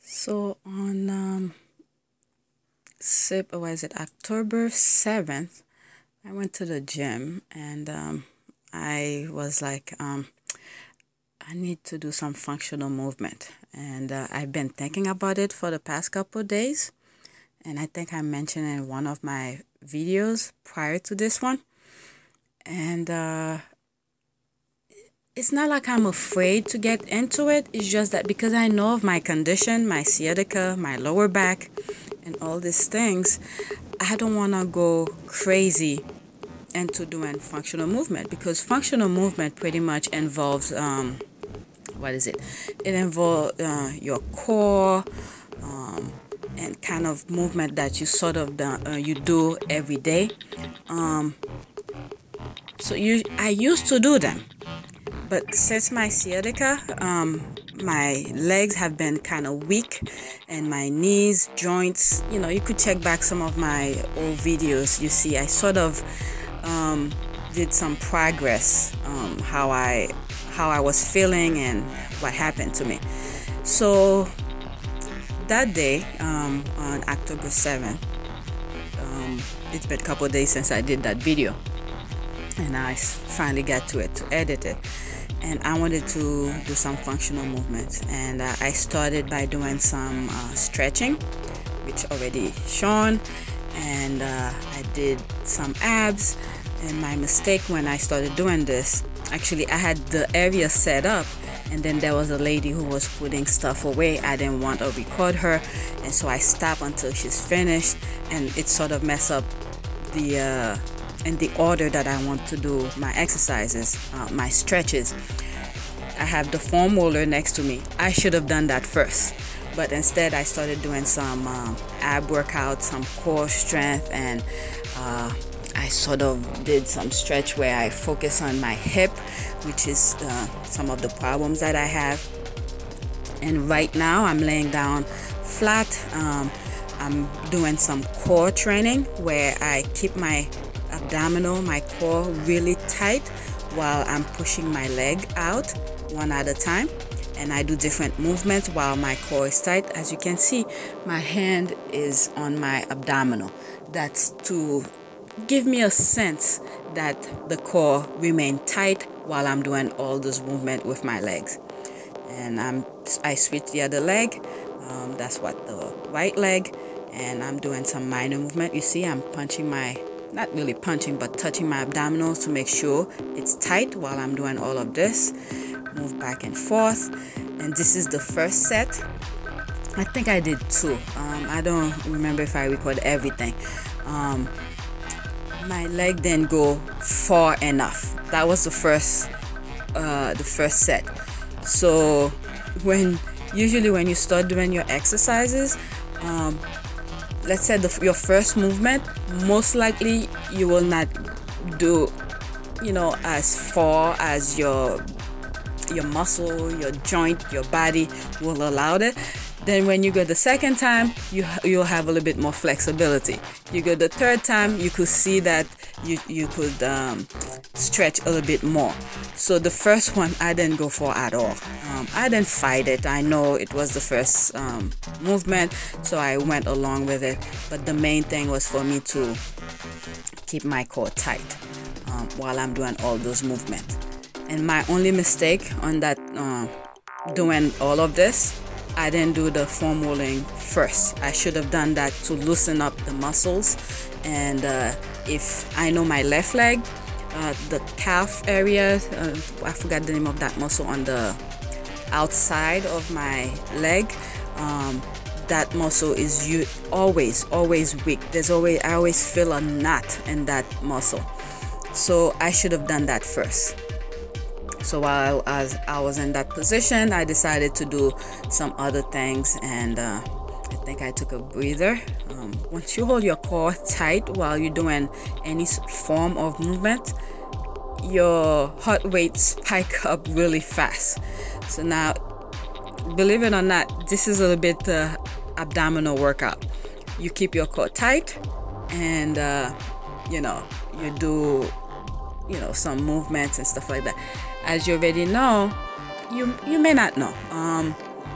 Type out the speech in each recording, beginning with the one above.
So on October 7th, I went to the gym and I was like, I need to do some functional movement. And I've been thinking about it for the past couple of days. And I think I mentioned in one of my videos prior to this one. And it's not like I'm afraid to get into it. It's just that because I know of my condition, my sciatica, my lower back, and all these things, I don't want to go crazy into doing functional movement, because functional movement pretty much involves, what is it? It involves your core and kind of movement that you sort of you do every day. I used to do them. But since my sciatica, my legs have been kind of weak, and my knees, joints, you could check back some of my old videos. You see, I sort of did some progress, how I was feeling and what happened to me. So that day, on October 7th, it's been a couple of days since I did that video, and I finally got to it to edit it. And I wanted to do some functional movements, and I started by doing some stretching, which already shown, and I did some abs. And my mistake when I started doing this, actually I had the area set up, and then there was a lady who was putting stuff away. I didn't want to record her, and so I stopped until she's finished, and it sort of messed up the in the order that I want to do my exercises, my stretches. I have the foam roller next to me. I should have done that first, but instead I started doing some ab workouts, some core strength, and I sort of did some stretch where I focus on my hip, which is some of the problems that I have. And right now I'm laying down flat. I'm doing some core training where I keep my abdominal, my core really tight while I'm pushing my leg out one at a time, and I do different movements while my core is tight. As you can see, my hand is on my abdominal. That's to give me a sense that the core remain tight while I'm doing all this movement with my legs. And I switch the other leg. That's what the right leg, and I'm doing some minor movement. You see, I'm punching not really punching, but touching my abdominals to make sure it's tight while I'm doing all of this. Move back and forth. And this is the first set. I think I did two. I don't remember if I recorded everything. My leg didn't go far enough. That was the first set. So usually when you start doing your exercises, let's say your first movement, most likely you will not do, as far as your muscle, your joint, your body will allow it. Then when you go the second time, you'll have a little bit more flexibility. You go the third time, you could see that you could stretch a little bit more. So the first one, I didn't go for at all. I didn't fight it. I know it was the first movement, so I went along with it. But the main thing was for me to keep my core tight while I'm doing all those movements. And my only mistake on that, doing all of this, I didn't do the foam rolling first. I should have done that to loosen up the muscles. And if I know my left leg, the calf area, I forgot the name of that muscle on the outside of my leg, that muscle is always weak. I always feel a knot in that muscle. So I should have done that first. So while I was in that position, I decided to do some other things, and I think I took a breather. Once you hold your core tight while you're doing any form of movement, your heart rate spike up really fast. So now, believe it or not, this is a little bit abdominal workout. You keep your core tight, and you do some movements and stuff like that. As you already know, you may not know,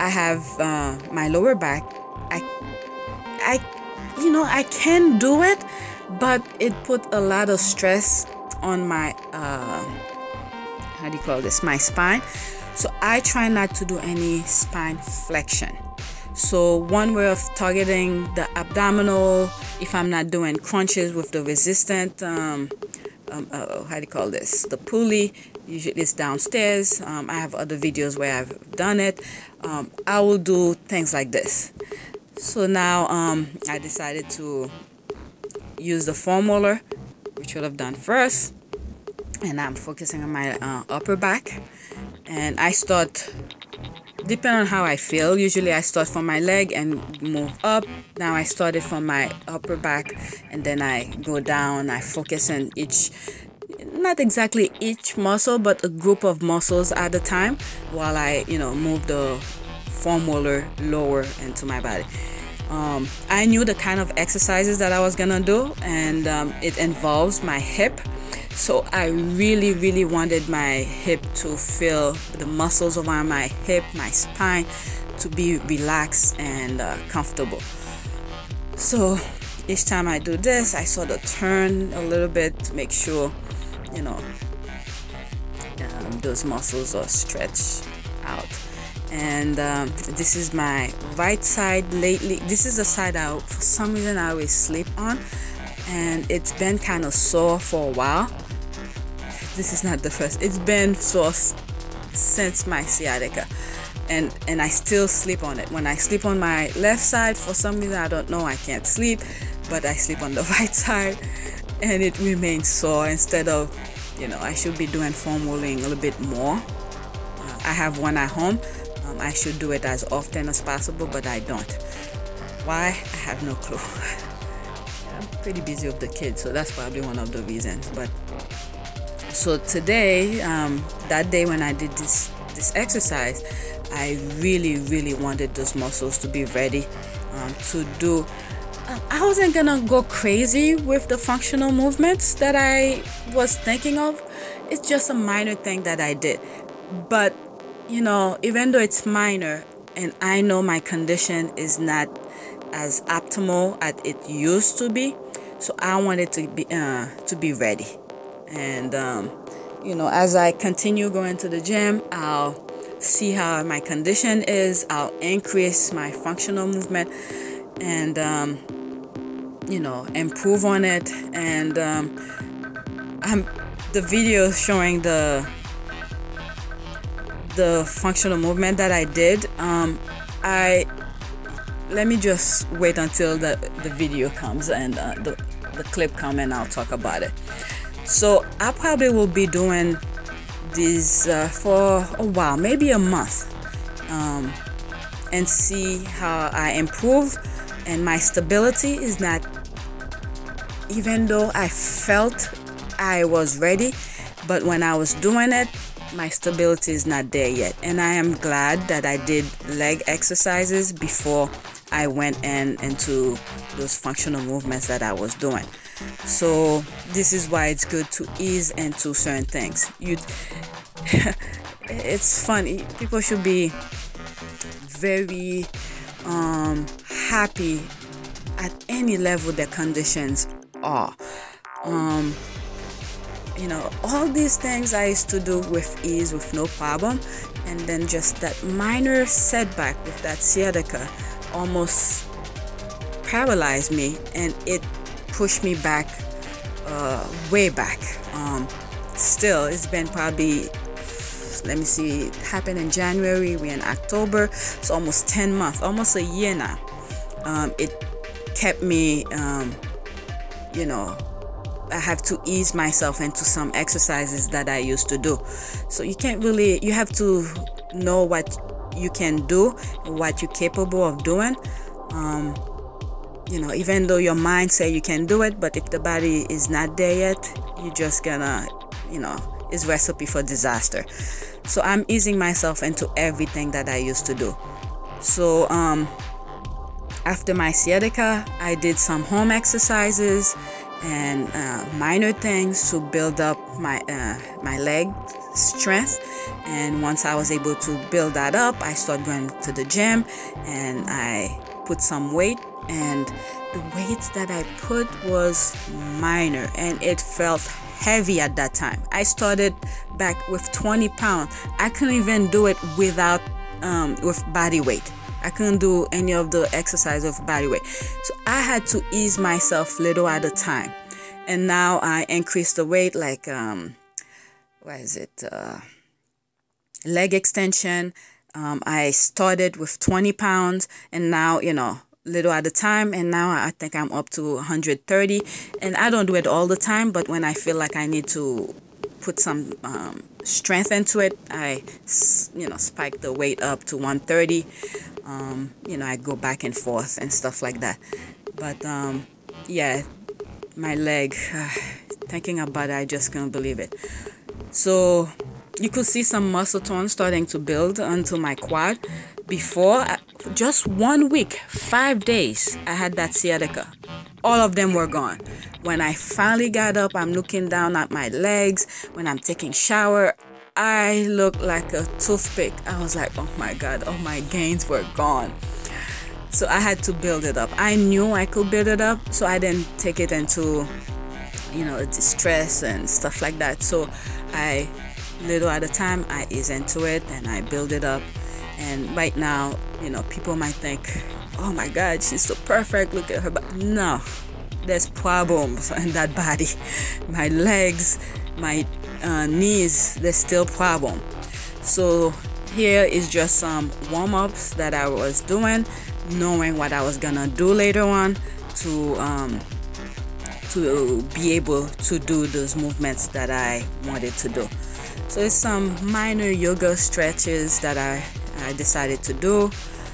I have my lower back. I I can do it, but it put a lot of stress on my how do you call this, my spine. So I try not to do any spine flexion. So one way of targeting the abdominal, if I'm not doing crunches with the resistant how do you call this, the pulley, usually it's downstairs. I have other videos where I've done it. I will do things like this. So now I decided to use the foam roller, which would have done first, and I'm focusing on my upper back. And I start, depending on how I feel, usually I start from my leg and move up. Now I started from my upper back, and then I go down. I focus on each, not exactly each muscle, but a group of muscles at a time, while I move the foam roller lower into my body. I knew the kind of exercises that I was gonna do, and it involves my hip. So I really wanted my hip to feel the muscles around my hip, my spine, to be relaxed and comfortable. So each time I do this, I sort of turn a little bit to make sure those muscles are stretched out. And this is my right side lately. This is the side for some reason I always sleep on, and it's been kind of sore for a while. This is not the first. It's been sore since my sciatica, and I still sleep on it. When I sleep on my left side, for some reason I don't know, I can't sleep, but I sleep on the right side, and it remains sore. Instead of, I should be doing foam rolling a little bit more. I have one at home. I should do it as often as possible, but I don't. Why? I have no clue. I'm pretty busy with the kids, so that's probably one of the reasons. But so today, that day when I did this exercise, I really wanted those muscles to be ready to do. I wasn't gonna go crazy with the functional movements that I was thinking of. It's just a minor thing that I did, but even though it's minor, and I know my condition is not as optimal as it used to be, so I wanted to be ready. And as I continue going to the gym, I'll see how my condition is. I'll increase my functional movement and improve on it. And the video showing the functional movement that I did, let me just wait until the video comes and the clip comes, and I'll talk about it. So I probably will be doing these for a while, maybe a month, and see how I improve. And my stability is not, even though I felt I was ready, but when I was doing it, my stability is not there yet. And I am glad that I did leg exercises before I went into those functional movements that I was doing. So this is why it's good to ease into certain things. It's funny, people should be very happy at any level their conditions are. All these things I used to do with ease, with no problem, and then just that minor setback with that sciatica almost paralyzed me, and it pushed me back, way back. Still, it's been probably, let me see, it happened in January, we're in October, so almost 10 months, almost a year now. It kept me, I have to ease myself into some exercises that I used to do. So you have to know what you can do, what you're capable of doing. Even though your mind say you can do it, but if the body is not there yet, you're just gonna, it's recipe for disaster. So I'm easing myself into everything that I used to do. So After my sciatica, I did some home exercises and minor things to build up my leg strength. And once I was able to build that up, I started going to the gym and I put some weight, and the weight that I put was minor and it felt heavy at that time. I started back with 20 pounds. I couldn't even do it without with body weight. I couldn't do any of the exercise with body weight. So I had to ease myself little at a time. And now I increased the weight, like leg extension. I started with 20 pounds and now, little at a time, and now I think I'm up to 130. And I don't do it all the time, but when I feel like I need to put some strength into it, I spike the weight up to 130. I go back and forth and stuff like that. But yeah, my leg, thinking about it, I just can't believe it. So you could see some muscle tone starting to build onto my quad. Before, just 1 week, 5 days, I had that sciatica. All of them were gone. When I finally got up, I'm looking down at my legs. When I'm taking shower, I look like a toothpick. I was like, oh my God, all my gains were gone. So I had to build it up. I knew I could build it up, so I didn't take it into, distress and stuff like that. So little at a time, I ease into it and I build it up. And right now, people might think, oh my God, she's so perfect, look at her. But no, there's problems in that body. My legs, my knees, there's still problem. So here is just some warm-ups that I was doing, knowing what I was gonna do later on to be able to do those movements that I wanted to do. So it's some minor yoga stretches that I decided to do.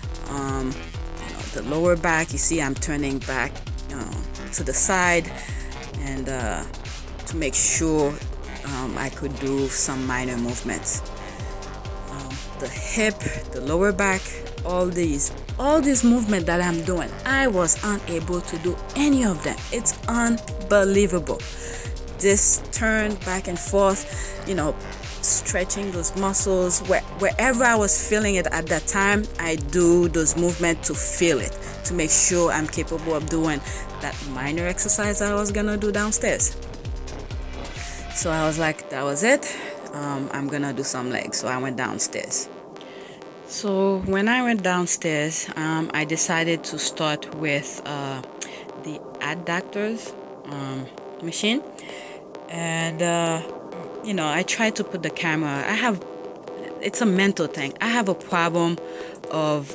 The lower back, you see I'm turning back to the side, and to make sure I could do some minor movements. The hip, the lower back, all these movements that I'm doing, I was unable to do any of them. It's unbelievable. This turn back and forth, stretching those muscles. Wherever I was feeling it at that time, I do those movements to feel it, to make sure I'm capable of doing that minor exercise that I was gonna do downstairs. So I was like, that was it. I'm gonna do some legs. So I went downstairs. So when I went downstairs, I decided to start with the adductors machine. And I tried to put the camera. It's a mental thing. I have a problem of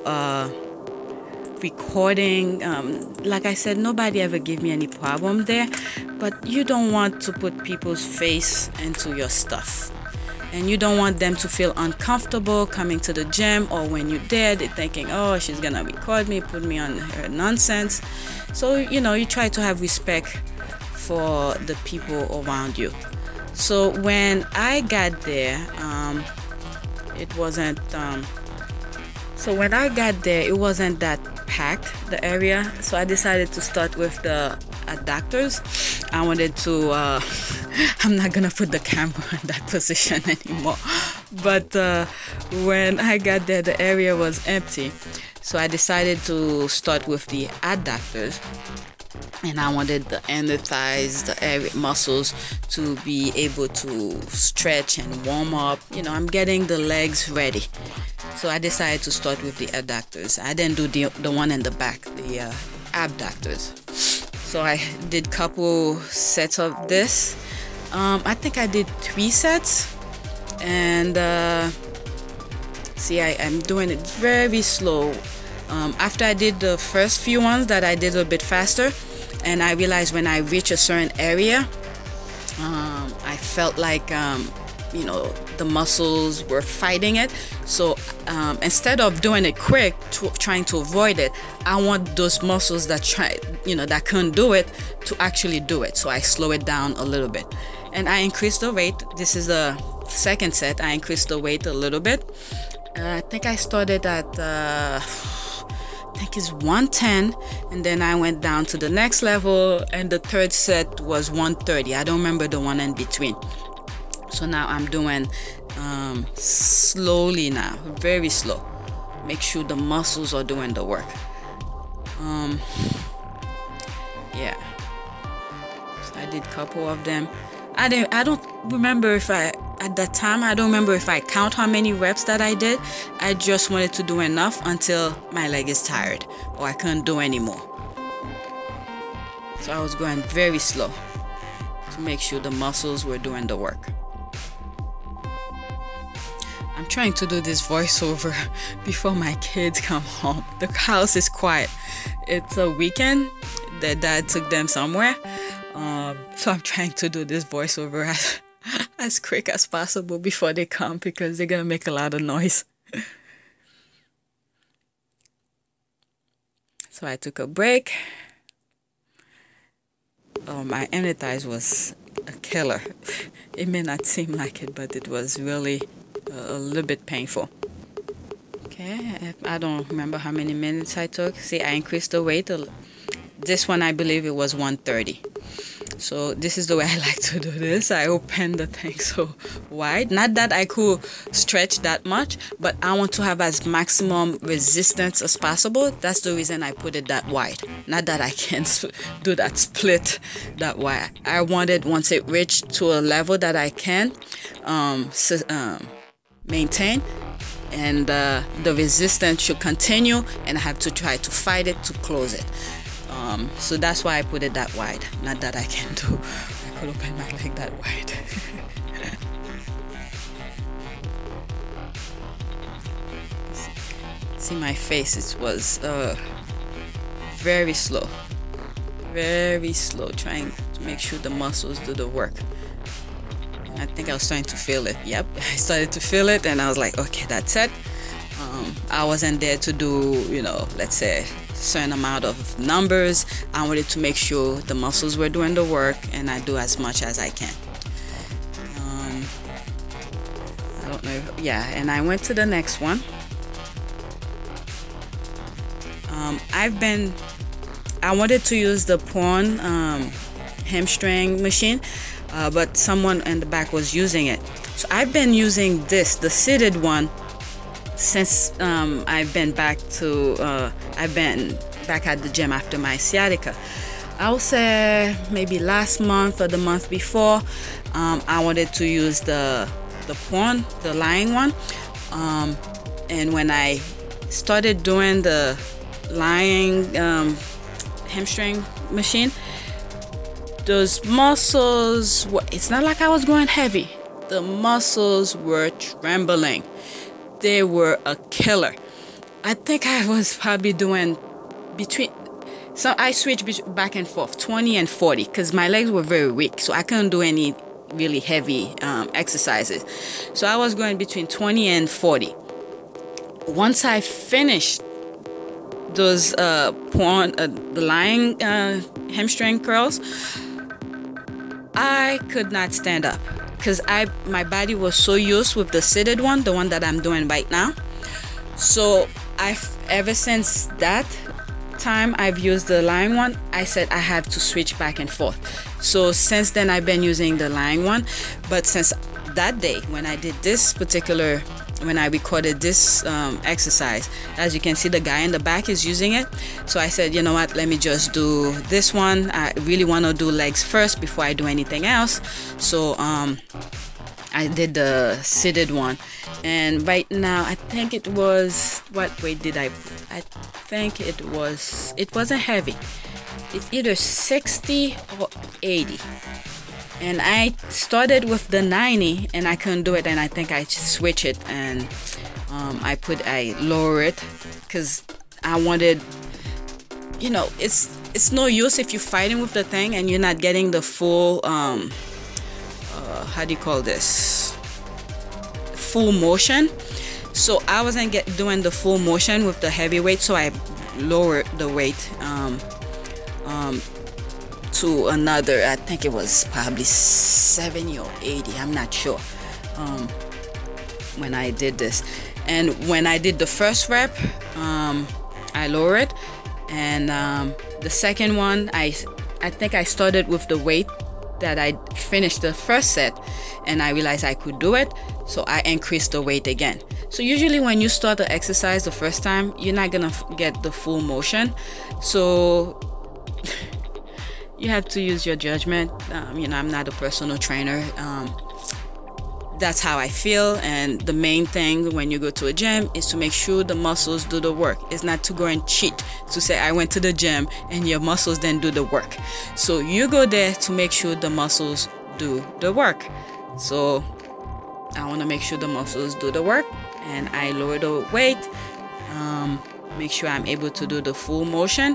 recording. Like I said, nobody ever gave me any problem there, but you don't want to put people's face into your stuff. And you don't want them to feel uncomfortable coming to the gym, or when you're there, they're thinking, oh, she's gonna record me, put me on her nonsense. So, you try to have respect for the people around you. So when I got there, it wasn't that packed, the area. So I decided to start with the adductors. I wanted to I'm not gonna put the camera in that position anymore, but when I got there, the area was empty. So I decided to start with the adductors. And I wanted the inner thighs, the area muscles to be able to stretch and warm up. I'm getting the legs ready. So I decided to start with the adductors. I didn't do the one in the back, the abductors. So I did couple sets of this. I think I did 3 sets. And see, I'm doing it very slow. After I did the first few ones that I did a bit faster, and I realized when I reach a certain area, I felt like, the muscles were fighting it. So instead of doing it quick, trying to avoid it, I want those muscles that that couldn't do it to actually do it. So I slow it down a little bit. And I increased the weight. This is the second set. I increased the weight a little bit. I think I started at think it's 110, and then I went down to the next level, and the third set was 130. I don't remember the one in between. So now I'm doing slowly now, very slow. Make sure the muscles are doing the work. Yeah, so I did a couple of them. I don't remember if at that time, I don't remember if I count how many reps that I did. I just wanted to do enough until my leg is tired or I couldn't do anymore. So I was going very slow to make sure the muscles were doing the work. I'm trying to do this voiceover before my kids come home. The house is quiet. It's a weekend. Their dad took them somewhere. So I'm trying to do this voiceover as quick as possible before they come, because they're gonna make a lot of noise. So I took a break. Oh, my inner thighs was a killer. It may not seem like it, but it was really a little bit painful. Okay, I don't remember how many minutes I took. See, I increased the weight. This one, I believe it was 130. So this is the way I like to do this. I open the thing so wide. Not that I could stretch that much, but I want to have as maximum resistance as possible. That's the reason I put it that wide. Not that I can do that split that wide. I wanted, once it reached to a level that I can maintain, and the resistance should continue, and I have to try to fight it to close it. So that's why I put it that wide. Not that I can do, I could open my leg that wide. See my face, it was very slow, trying to make sure the muscles do the work. And I think I was starting to feel it. Yep, I started to feel it, and I was like, okay, that's it. I wasn't there to do, let's say, certain amount of numbers. I wanted to make sure the muscles were doing the work, and I do as much as I can. I don't know. Yeah, and I went to the next one. I wanted to use the Porn hamstring machine, but someone in the back was using it. So I've been using this, the seated one, since I've been back at the gym after my sciatica. I would say maybe last month or the month before, I wanted to use the Porn, the lying one, and when I started doing the lying hamstring machine, those muscles, it's not like I was going heavy. The muscles were trembling. They were a killer. I think I was probably doing I switched back and forth, 20 and 40, because my legs were very weak, so I couldn't do any really heavy exercises. So I was going between 20 and 40. Once I finished those the lying hamstring curls, I could not stand up, because my body was so used with the seated one, the one that I'm doing right now. So ever since that time I've used the lying one, I said I have to switch back and forth. So since then I've been using the lying one, but since that day when I did this when I recorded this exercise, as you can see, the guy in the back is using it. So I said, you know what, let me just do this one. I really want to do legs first before I do anything else. So I did the seated one, and right now I think it was, what weight did I think it wasn't heavy. It's either 60 or 80. And I started with the 90 and I couldn't do it, and I think I switch it, and I lower it, because I wanted, it's no use if you're fighting with the thing and you're not getting the full how do you call this, full motion. So I wasn't doing the full motion with the heavy weight, so I lowered the weight to another, I think it was probably 70 or 80, I'm not sure, when I did this. And when I did the first rep, I lower it. And the second one, I think I started with the weight that I finished the first set, and I realized I could do it, so I increased the weight again. So usually when you start the exercise the first time, you're not gonna get the full motion, so you have to use your judgment. I'm not a personal trainer. That's how I feel, and the main thing when you go to a gym is to make sure the muscles do the work. It's not to go and cheat, to say I went to the gym and your muscles then do the work. So you go there to make sure the muscles do the work. So I want to make sure the muscles do the work, and I lower the weight, make sure I'm able to do the full motion.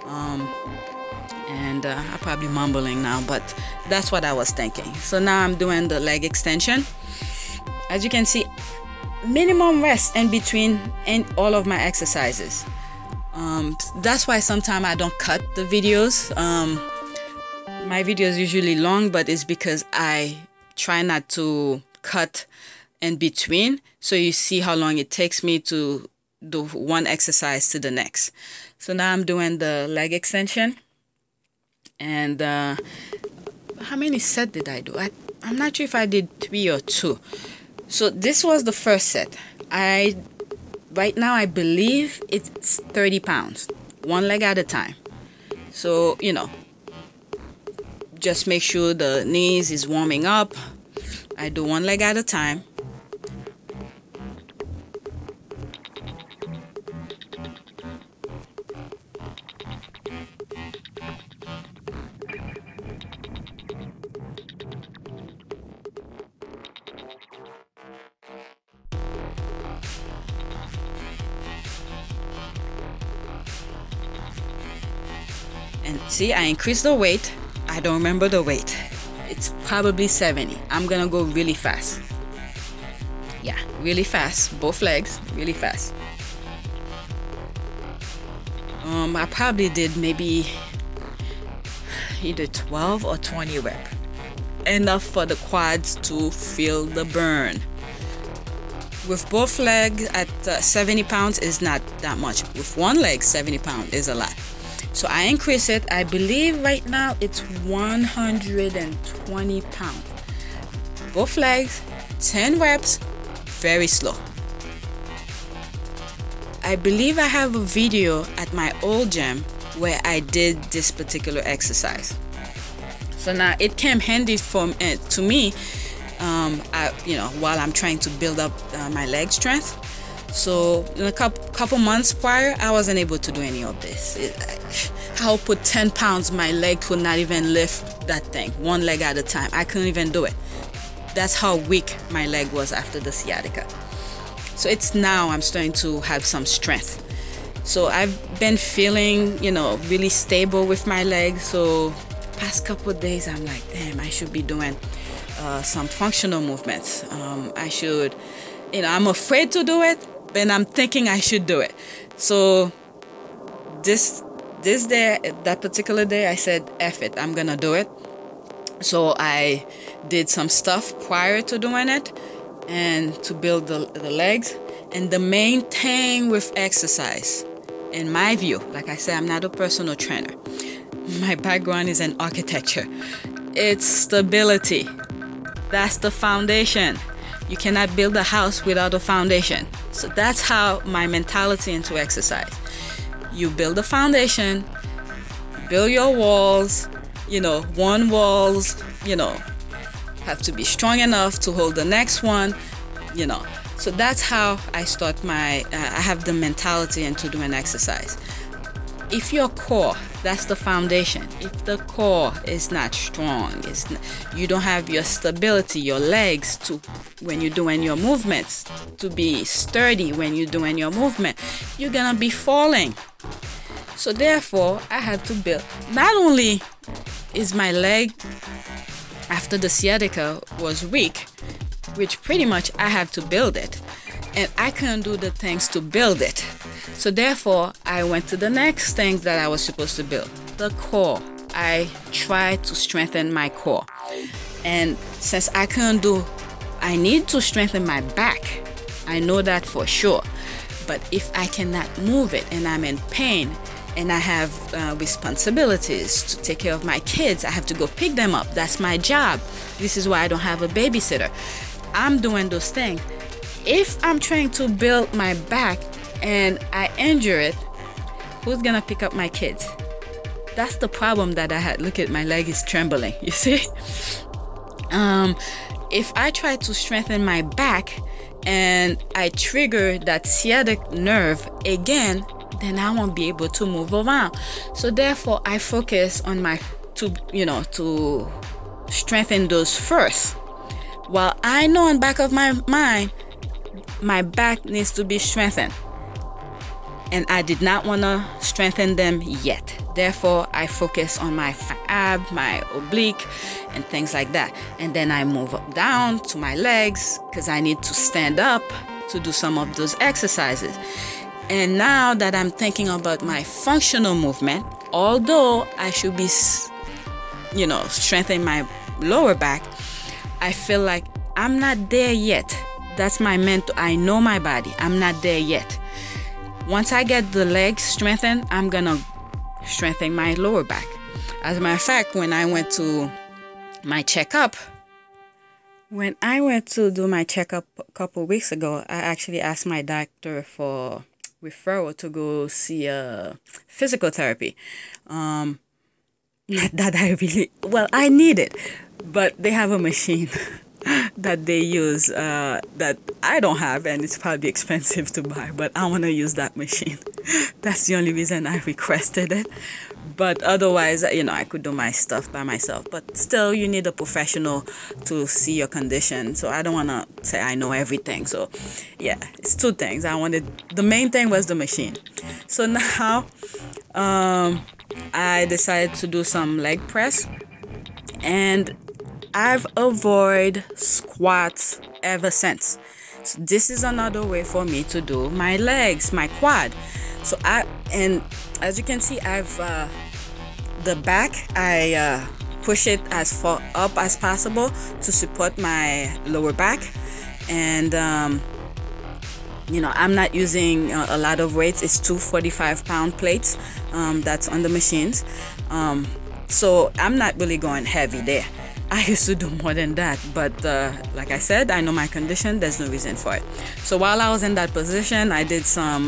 And I'm probably mumbling now, but that's what I was thinking. So now I'm doing the leg extension. As you can see, minimum rest in between and all of my exercises. That's why sometimes I don't cut the videos. My videos usually long, but it's because I try not to cut in between, so you see how long it takes me to do one exercise to the next. So now I'm doing the leg extension. And how many sets did I do? I'm not sure if I did 3 or 2. So this was the first set. Right now I believe it's 30 pounds, one leg at a time. So, just make sure the knees is warming up. I do one leg at a time. And see, I increased the weight. I don't remember the weight. It's probably 70. I'm gonna go really fast. Yeah, really fast. Both legs, really fast. I probably did maybe either 12 or 20 reps. Enough for the quads to feel the burn. With both legs at 70 pounds is not that much. With one leg, 70 pounds is a lot. So I increase it. I believe right now it's 120 pounds. Both legs, 10 reps, very slow. I believe I have a video at my old gym where I did this particular exercise. So now it came handy to me, while I'm trying to build up my leg strength. So in a couple months prior, I wasn't able to do any of this. I'll put 10 pounds, my leg could not even lift that thing, one leg at a time. I couldn't even do it. That's how weak my leg was after the sciatica. So it's now I'm starting to have some strength. So I've been feeling, really stable with my legs. So past couple of days, I'm like, damn, I should be doing some functional movements. I should, I'm afraid to do it, but I'm thinking I should do it. So this day, that particular day, I said, F it, I'm gonna do it. So I did some stuff prior to doing it and to build the legs. And the main thing with exercise, in my view, like I said, I'm not a personal trainer. My background is in architecture. It's stability. That's the foundation. You cannot build a house without a foundation. So that's how my mentality into exercise. You build a foundation, build your walls, one walls, have to be strong enough to hold the next one, So that's how I start I have the mentality into doing exercise. If your core, that's the foundation. If the core is not strong, you don't have your stability, your legs when you're doing your movements, to be sturdy when you're doing your movement, you're gonna be falling. So therefore, I had to build. Not only is my leg after the sciatica was weak, which pretty much I have to build it, and I couldn't do the things to build it. So therefore, I went to the next things that I was supposed to build, the core. I tried to strengthen my core. And since I couldn't I need to strengthen my back. I know that for sure. But if I cannot move it and I'm in pain and I have responsibilities to take care of my kids, I have to go pick them up. That's my job. This is why I don't have a babysitter. I'm doing those things. If I'm trying to build my back and I injure it, who's gonna pick up my kids? That's the problem that I had. Look at my leg is trembling, you see? If I try to strengthen my back and I trigger that sciatic nerve again, then I won't be able to move around. So therefore I focus on to strengthen those first. While I know in the back of my mind, my back needs to be strengthened. And I did not want to strengthen them yet. Therefore, I focus on my ab, my oblique, and things like that. And then I move up down to my legs because I need to stand up to do some of those exercises. And now that I'm thinking about my functional movement, although I should be, strengthening my lower back, I feel like I'm not there yet. That's my mental. I know my body. I'm not there yet. Once I get the legs strengthened, I'm gonna strengthen my lower back. As a matter of fact, when I went to my checkup, when I went to do my checkup a couple weeks ago, I actually asked my doctor for referral to go see a physical therapy. Not that I need it, but they have a machine that they use that I don't have, and it's probably expensive to buy, but I want to use that machine. That's the only reason I requested it. But otherwise, I could do my stuff by myself. But still, you need a professional to see your condition. So I don't want to say I know everything. So yeah, it's two things. The main thing was the machine. So now I decided to do some leg press, and I've avoided squats ever since. So this is another way for me to do my legs, my quad. So and as you can see, I've the back, I push it as far up as possible to support my lower back. And I'm not using a lot of weights. It's 2 45-pound plates that's on the machines. So I'm not really going heavy there. I used to do more than that, but like I said, I know my condition. There's no reason for it. So while I was in that position, I did some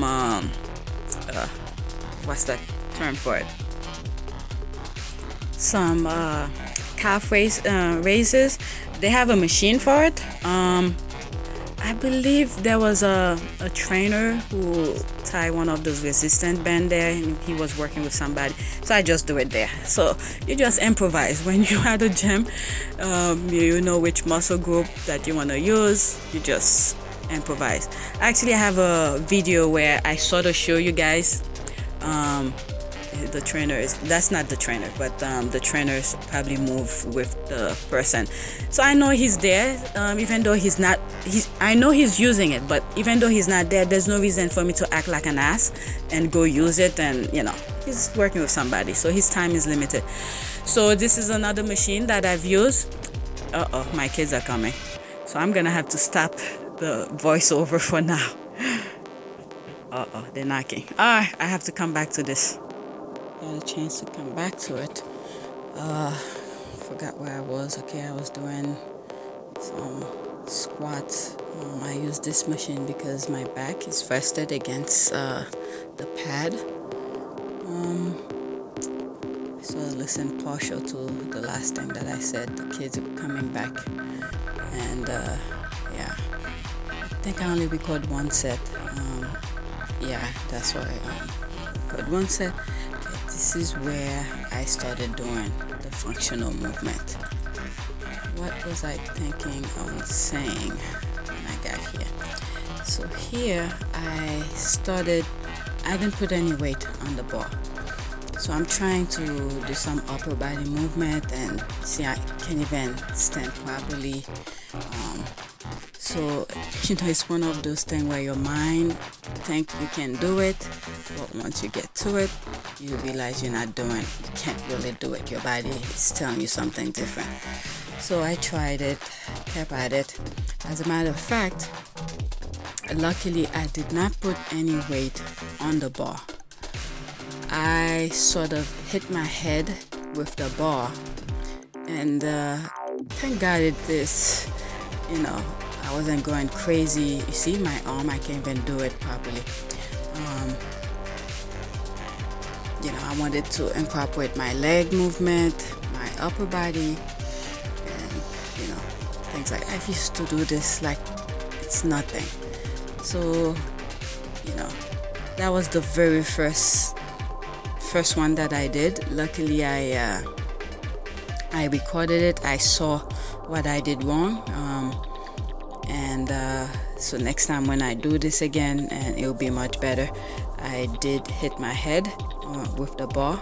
what's that term for it? Some calf raises. They have a machine for it. I believe there was a trainer who tied one of those resistance band there, and he was working with somebody, so I just do it there. So you just improvise. When you're at the gym, you know which muscle group that you want to use, you just improvise. Actually, I have a video where I sort of show you guys the trainers. That's not the trainer, but the trainers probably move with the person. So I know he's there, even though he's not. I know he's using it, but even though he's not there, there's no reason for me to act like an ass and go use it. And he's working with somebody, so his time is limited. So this is another machine that I've used. My kids are coming, so I'm gonna have to stop the voiceover for now. They're knocking. I have to come back to this. Got a chance to come back to it. Forgot where I was. Okay, I was doing some squats. I use this machine because my back is rested against the pad. So listen partial to the last thing that I said. The kids are coming back, and yeah, I think I only record one set. Yeah, that's why I record one set. This is where I started doing the functional movement. What was I thinking on saying when I got here? So here I didn't put any weight on the bar. So I'm trying to do some upper body movement and see I can even stand properly. So, it's one of those things where your mind think you can do it, but once you get to it, you realize you're not doing it. You can't really do it. Your body is telling you something different. So I tried it, kept at it. As a matter of fact, luckily I did not put any weight on the bar. I sort of hit my head with the bar, and thank God it this, I wasn't going crazy. You see my arm, I can't even do it properly. I wanted to incorporate my leg movement, my upper body, and things like I used to do this like it's nothing. So that was the very first one that I did. Luckily I recorded it. I saw what I did wrong, and so next time when I do this again, and it'll be much better. I did hit my head with the bar,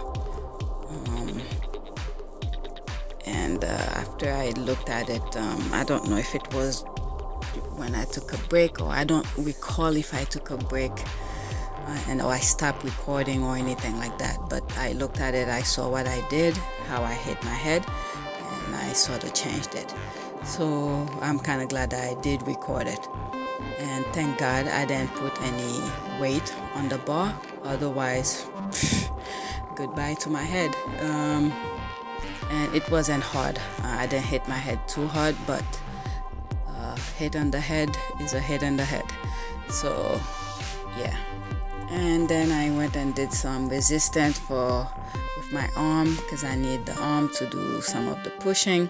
and after I looked at it, I don't know if it was when I took a break, or I don't recall if I took a break or I stopped recording or anything like that, but I looked at it, I saw what I did, how I hit my head, and I sort of changed it. So I'm kind of glad that I did record it, and thank God I didn't put any weight on the bar, otherwise goodbye to my head. And it wasn't hard. I didn't hit my head too hard, but hit on the head is a hit on the head. So yeah, and then I went and did some resistance with my arm, because I need the arm to do some of the pushing.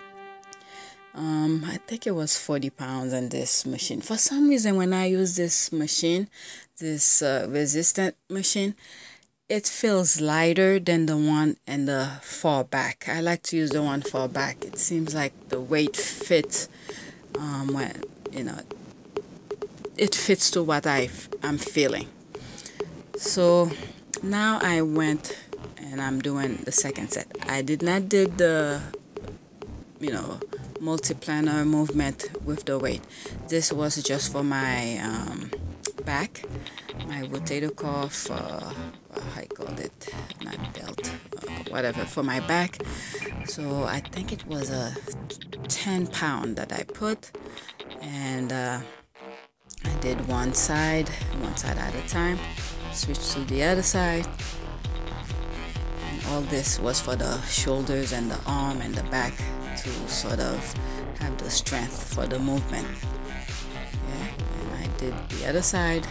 I think it was 40 pounds on this machine. For some reason, when I use this machine, this resistant machine, it feels lighter than the one in the far back. I like to use the one far back. It seems like the weight fits when it fits to what I'm feeling. So now I went and I'm doing the second set. I did not do the multi-planar movement with the weight. This was just for my back, my rotator cuff, I called it, not belt, whatever, for my back. So I think it was a 10 pound that I put, and I did one side at a time, switch to the other side, and all this was for the shoulders and the arm and the back, to sort of have the strength for the movement. Yeah, and I did the other side.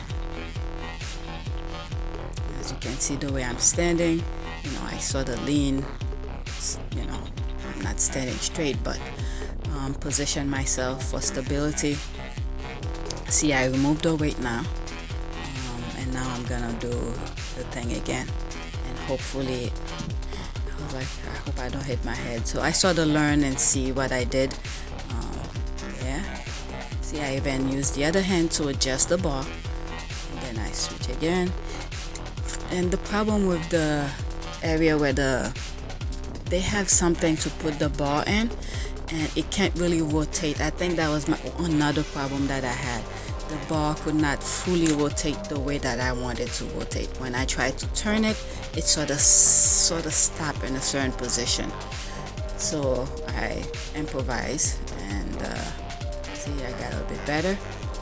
As you can see, the way I'm standing, I sort of lean, I'm not standing straight, but position myself for stability. See, I removed the weight now, and now I'm gonna do the thing again, and hopefully I hope I don't hit my head. So I sort of learn and see what I did. Yeah, see, I even used the other hand to adjust the bar, and then I switch again. And the problem with the area where they have something to put the bar in, and it can't really rotate. I think that was another problem that I had. The bar could not fully rotate the way that I wanted to rotate. When I tried to turn it, it sort of stopped in a certain position. So I improvised, and see, I got a bit better.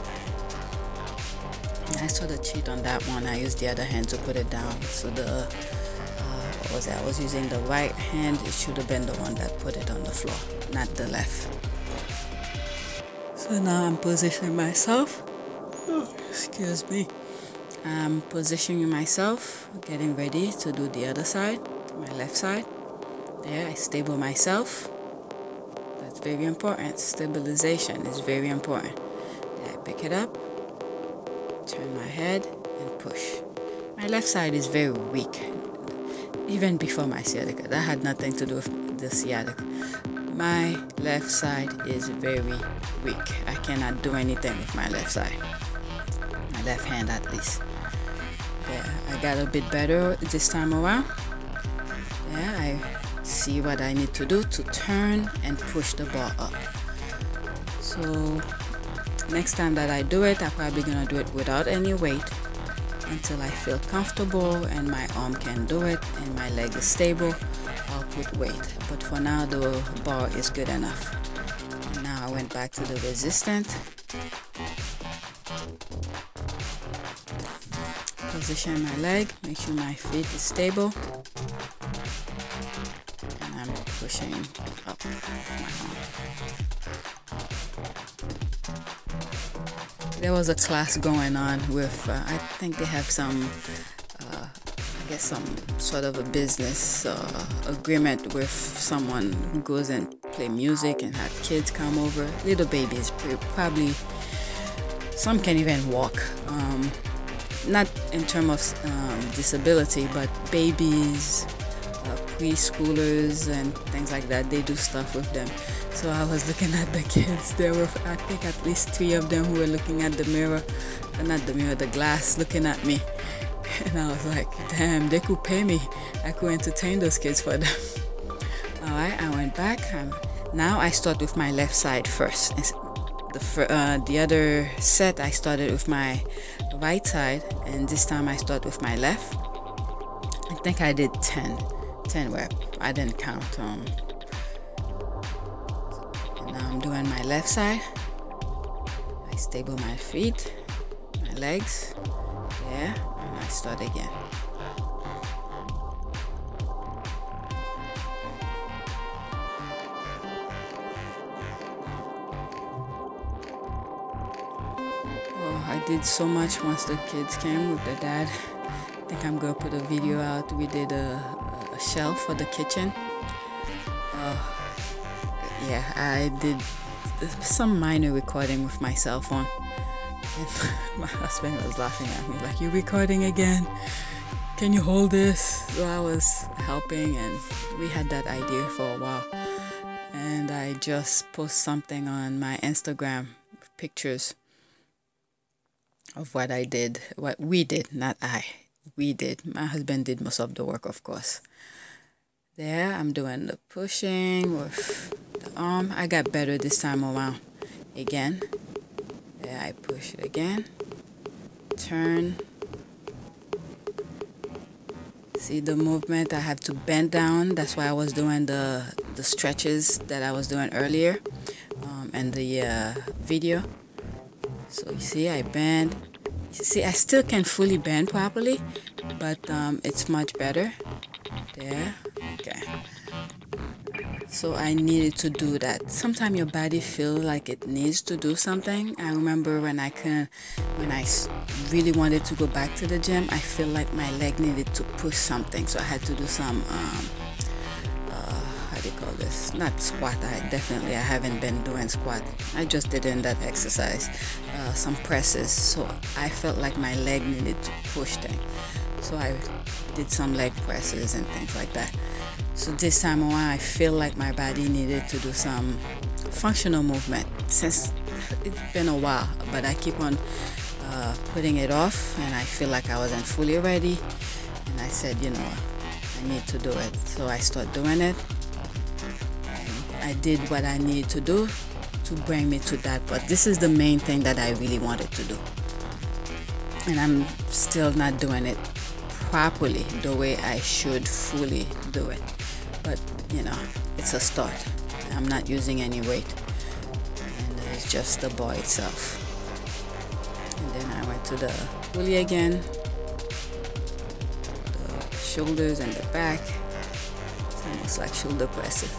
I sort of cheat on that one. I used the other hand to put it down. So what was it? I was using the right hand. It should have been the one that put it on the floor, not the left. So now I'm positioning myself. Excuse me. I'm positioning myself, getting ready to do the other side, my left side. There, I stable myself. That's very important. Stabilization is very important. There, I pick it up, turn my head, and push. My left side is very weak, even before my sciatica. That had nothing to do with the sciatica. My left side is very weak. I cannot do anything with my left side. My left hand, at least. Yeah, I got a bit better this time around. Yeah, I see what I need to do to turn and push the bar up. So next time that I do it, I'm probably gonna do it without any weight until I feel comfortable and my arm can do it and my leg is stable. I'll put weight, but for now the bar is good enough. And now I went back to the resistance. position my leg, make sure my feet is stable, and I'm pushing up my arm. There was a class going on with, I think they have some, I guess some sort of a business agreement with someone who goes and play music and have kids come over. Little babies, probably some can even walk. Not in terms of disability, but babies, preschoolers and things like that. They do stuff with them. So I was looking at the kids. There were, I think, at least 3 of them who were looking at the mirror, not the mirror, the glass, looking at me. And I was like, damn, they could pay me. I could entertain those kids for them. All right, I went back. Now I start with my left side first. The other set I started with my right side, and this time I start with my left. I think I did 10 reps. I didn't count. Now I'm doing my left side. I stable my feet, my legs, yeah, and I start again. I did so much once the kids came with the dad. I think I'm gonna put a video out. We did a shelf for the kitchen. Yeah, I did some minor recording with my cell phone. And my husband was laughing at me like, "You recording again? Can you hold this?" So I was helping, and we had that idea for a while. And I just post something on my Instagram, pictures of what I did, what we did, not I. We did. My husband did most of the work, of course. There, I'm doing the pushing with the arm. I got better this time around. Again. There, I push it again. Turn. See the movement? I have to bend down. That's why I was doing the stretches that I was doing earlier in the video. So you see, I bend. You see, I still can fully bend properly, but it's much better. There, okay. So I needed to do that. Sometimes your body feels like it needs to do something. I remember when I really wanted to go back to the gym, I feel like my leg needed to push something. So I had to do some how do you call this? Not squat. I haven't been doing squat. I just did in that exercise. Some presses. So I felt like my leg needed to push things. So I did some leg presses and things like that. So this time around, I feel like my body needed to do some functional movement. Since it's been a while, but I keep on putting it off, and I feel like I wasn't fully ready. And I said, you know, I need to do it. So I start doing it. I did what I needed to do to bring me to that, but this is the main thing that I really wanted to do, and I'm still not doing it properly the way I should fully do it, but you know, it's a start. I'm not using any weight, and it's just the bar itself. And then I went to the pulley again, the shoulders and the back. It's almost like shoulder presses.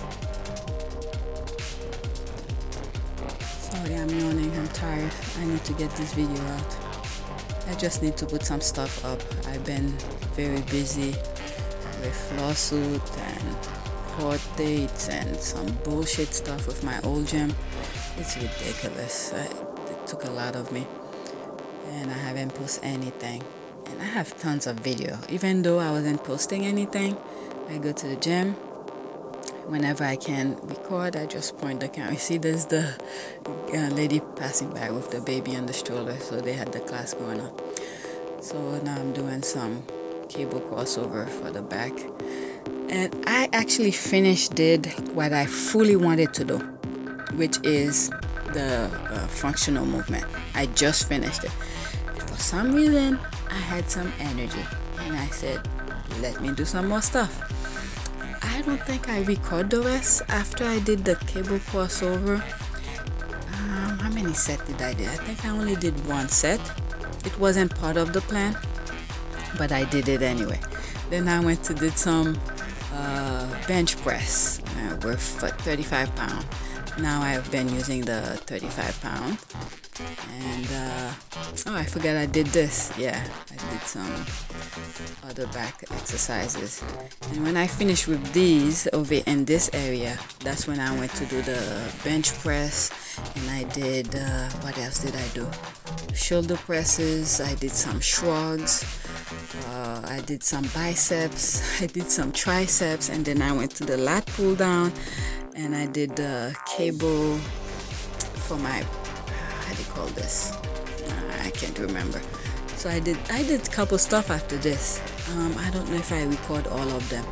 Sorry, I'm yawning, I'm tired. I need to get this video out. I just need to put some stuff up. I've been very busy with lawsuit and court dates and some bullshit stuff with my old gym. It's ridiculous. It took a lot of me, and I haven't posted anything. And I have tons of video. Even though I wasn't posting anything, I go to the gym. Whenever I can record, I just point the camera. You see, there's the lady passing by with the baby on the stroller. So they had the class going on. So now I'm doing some cable crossover for the back. And I actually did what I fully wanted to do, which is the functional movement. I just finished it. For some reason, I had some energy. And I said, let me do some more stuff. I don't think I record the rest after I did the cable crossover. How many sets did I do? I think I only did one set. It wasn't part of the plan. but I did it anyway. Then I went to did some bench press with 35 pounds. Now I've been using the 35 pound, and oh, I forgot I did this. Yeah, I did some other back exercises, and when I finished with these over in this area, that's when I went to do the bench press, and I did what else did I do? Shoulder presses. I did some shrugs. I did some biceps. I did some triceps, and then I went to the lat pull down, and I did the cable for my, how do you call this? I can't remember. So I did a couple stuff after this. I don't know if I record all of them.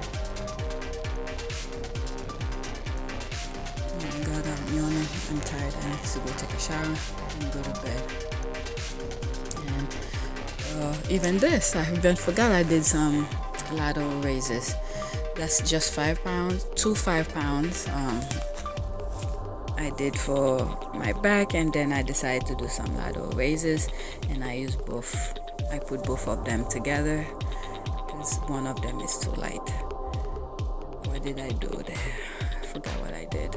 Oh my God, I'm yawning. I'm tired. I need to go take a shower and go to bed. And even this, I even forgot I did some lateral raises. That's just 5 pounds, 5 pounds. I did for my back, and then I decided to do some lateral raises, and I used both. I put both of them together because one of them is too light. What did I do there? I forgot what I did.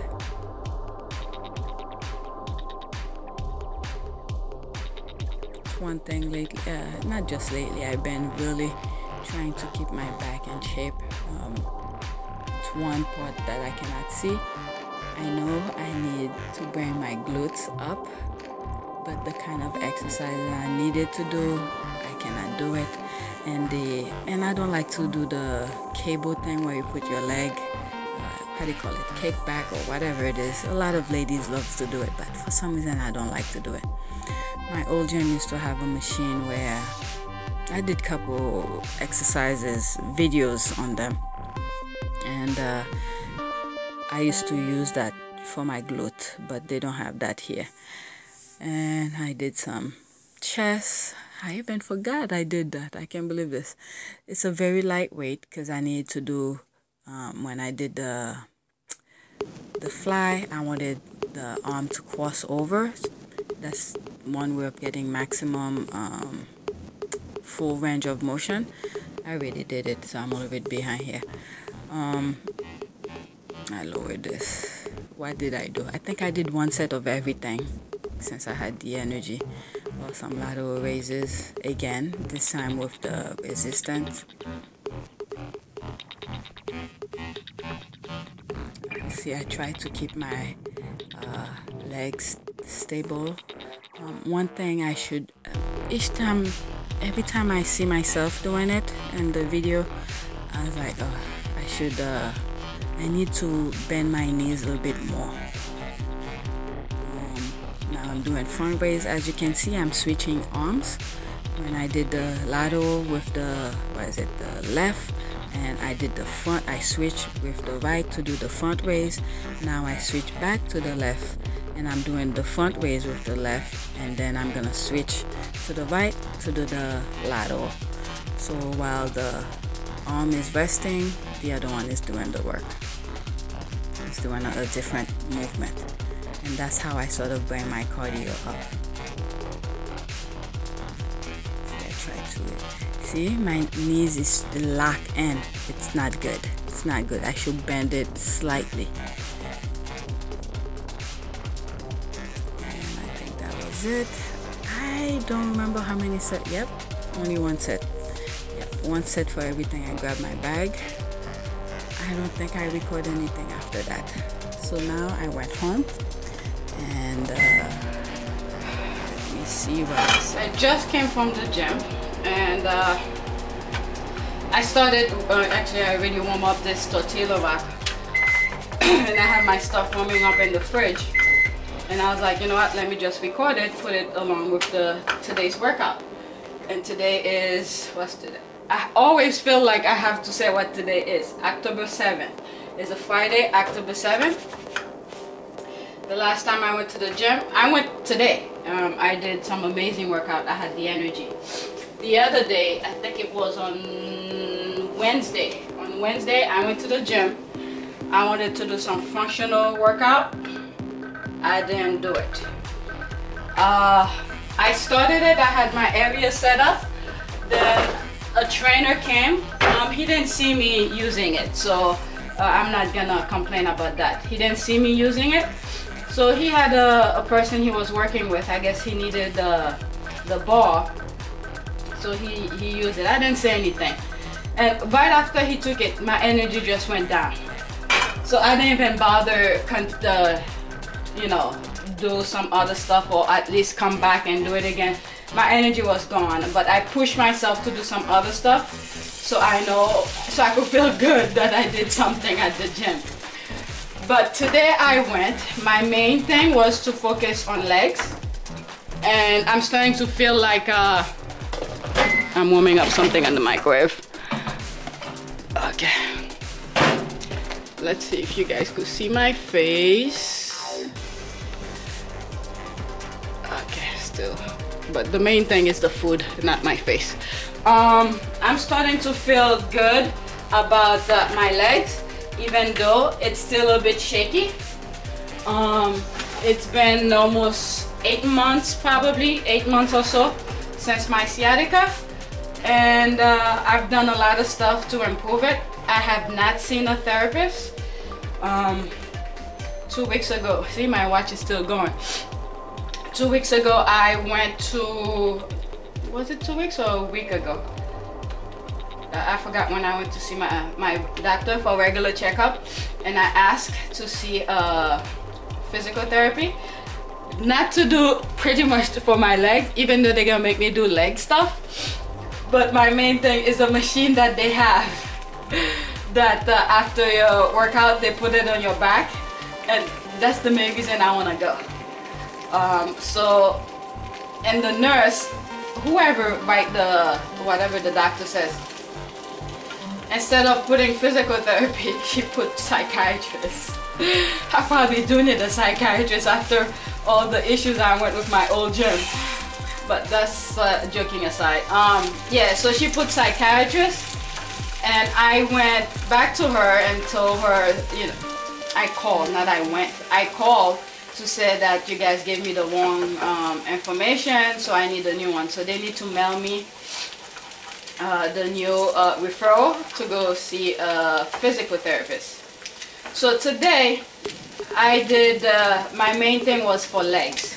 One thing lately, not just lately, I've been really trying to keep my back in shape. It's one part that I cannot see. I know I need to bring my glutes up, but the kind of exercises I needed to do, I cannot do it. And I don't like to do the cable thing where you put your leg, how do you call it, kick back or whatever it is. A lot of ladies love to do it, but for some reason I don't like to do it. My old gym used to have a machine where I did couple exercises, videos on them, and I used to use that for my glute, but they don't have that here. And I did some chest. I even forgot I did that. I can't believe this. It's a very lightweight because I needed to do, when I did the fly, I wanted the arm to cross over. That's one way of getting maximum full range of motion. I already did it, so I'm a little bit behind here. I lowered this. What did I do? I think I did one set of everything since I had the energy. Or some lateral raises again, this time with the resistance. See, I try to keep my legs stable. One thing I should, every time I see myself doing it in the video, I was like, oh, I need to bend my knees a little bit more. Now I'm doing front raise. As you can see, I'm switching arms. When I did the lateral with the, the left, and I did the front, I switched with the right to do the front raise. Now I switch back to the left, and I'm doing the front raise with the left, and then I'm gonna switch to the right to do the lateral. So while the arm is resting, the other one is doing the work. It's doing a different movement, and that's how I sort of bring my cardio up. I try to see my knees is locked in. It's not good. It's not good. I should bend it slightly. And I think that was it. I don't remember how many sets. Yep, only one set. Yep, one set for everything. I grabbed my bag. I don't think I recorded anything after that. So now I went home, and let me see what else. I just came from the gym, and I started, actually I already warmed up this tortilla wrap, and I have my stuff warming up in the fridge, and I was like, you know what, let me just record it, put it along with today's workout. And today is, what's today? I always feel like I have to say what today is. October 7th. It's a Friday, October 7th. The last time I went to the gym, I went today. I did some amazing workout. I had the energy. The other day, I think it was on Wednesday. On Wednesday, I went to the gym. I wanted to do some functional workout. I didn't do it. I started it. I had my area set up. Then a trainer came. He didn't see me using it, so I'm not gonna complain about that. He didn't see me using it, so he had a person he was working with. I guess he needed the ball, so he used it. I didn't say anything, and right after he took it, my energy just went down. So I didn't even bother you know, do some other stuff, or at least come back and do it again. My energy was gone, but I pushed myself to do some other stuff, so I could feel good that I did something at the gym. But today I went. My main thing was to focus on legs, and I'm starting to feel like I'm warming up something in the microwave. Okay, let's see if you guys could see my face. Okay, still, but the main thing is the food, not my face. I'm starting to feel good about my legs, even though it's still a bit shaky. It's been almost 8 months, probably 8 months or so, since my sciatica, and I've done a lot of stuff to improve it. I have not seen a therapist. 2 weeks ago, see, my watch is still going. 2 weeks ago I went to, was it 2 weeks or a week ago? I forgot when I went to see my doctor for regular checkup, and I asked to see physical therapy, not to do pretty much for my legs, even though they're gonna make me do leg stuff, but my main thing is a machine that they have that after your workout they put it on your back, and that's the main reason I want to go. So, and the nurse, whoever write whatever the doctor says, instead of putting physical therapy, she put psychiatrist. I probably do need a psychiatrist after all the issues I went with my old gym. But that's joking aside. Yeah, so she put psychiatrist, and I went back to her and told her, you know, I called to say that you guys gave me the wrong information, so I need a new one. So they need to mail me the new referral to go see a physical therapist. So today I did, my main thing was for legs.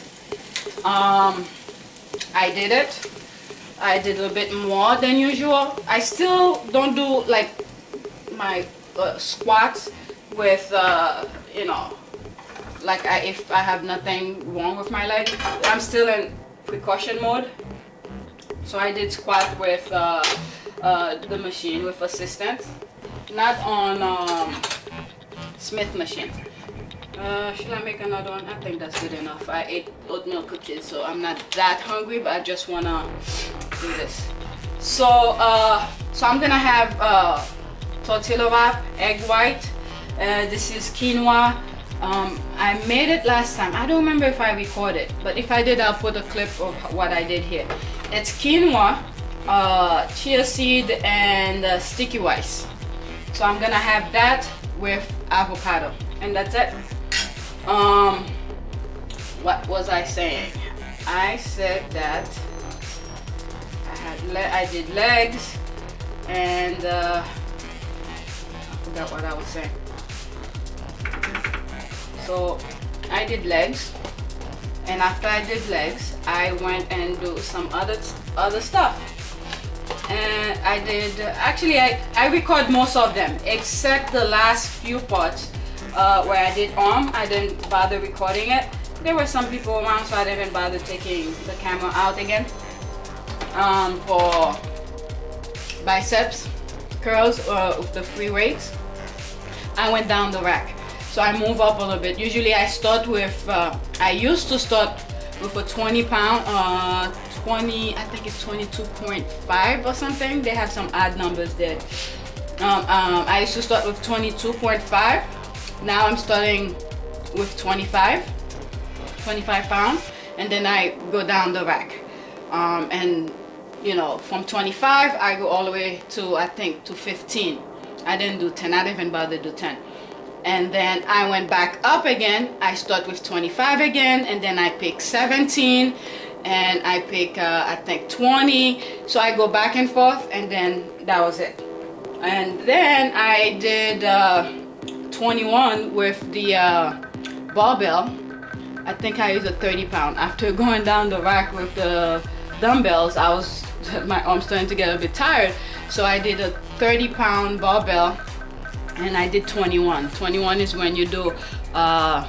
I did it. I did a bit more than usual. I still don't do like my squats with, you know, like if I have nothing wrong with my leg. I'm still in precaution mode. So I did squat with the machine with assistance, not on Smith machine. Should I make another one? I think that's good enough. I ate oatmeal cookies, so I'm not that hungry, but I just wanna do this. So so I'm gonna have tortilla wrap, egg white. This is quinoa. I made it last time. I don't remember if I recorded, but if I did, I'll put a clip of what I did here. It's quinoa, chia seed, and sticky rice. So I'm gonna have that with avocado, and that's it. What was I saying? I said that I did legs, and I forgot what I was saying. So I did legs, and after I did legs, I went and do some other stuff. And I did, actually I record most of them except the last few parts where I did arm. I didn't bother recording it. There were some people around, so I didn't bother taking the camera out again. For biceps curls with the free weights, I went down the rack. So I move up a little bit. Usually I start with, I used to start with a 20 pound, I think it's 22.5 or something. They have some odd numbers there. I used to start with 22.5. Now I'm starting with 25 pounds, and then I go down the rack. And you know, from 25, I go all the way to, I think, to 15. I didn't do 10, I didn't even bother to do 10. And then I went back up again. I start with 25 again, and then I pick 17, and I pick I think 20, so I go back and forth, and then that was it. And then I did 21 with the barbell. I think I used a 30-pound. After going down the rack with the dumbbells, my arms starting to get a bit tired, so I did a 30-pound barbell, and I did 21. 21 is when you do I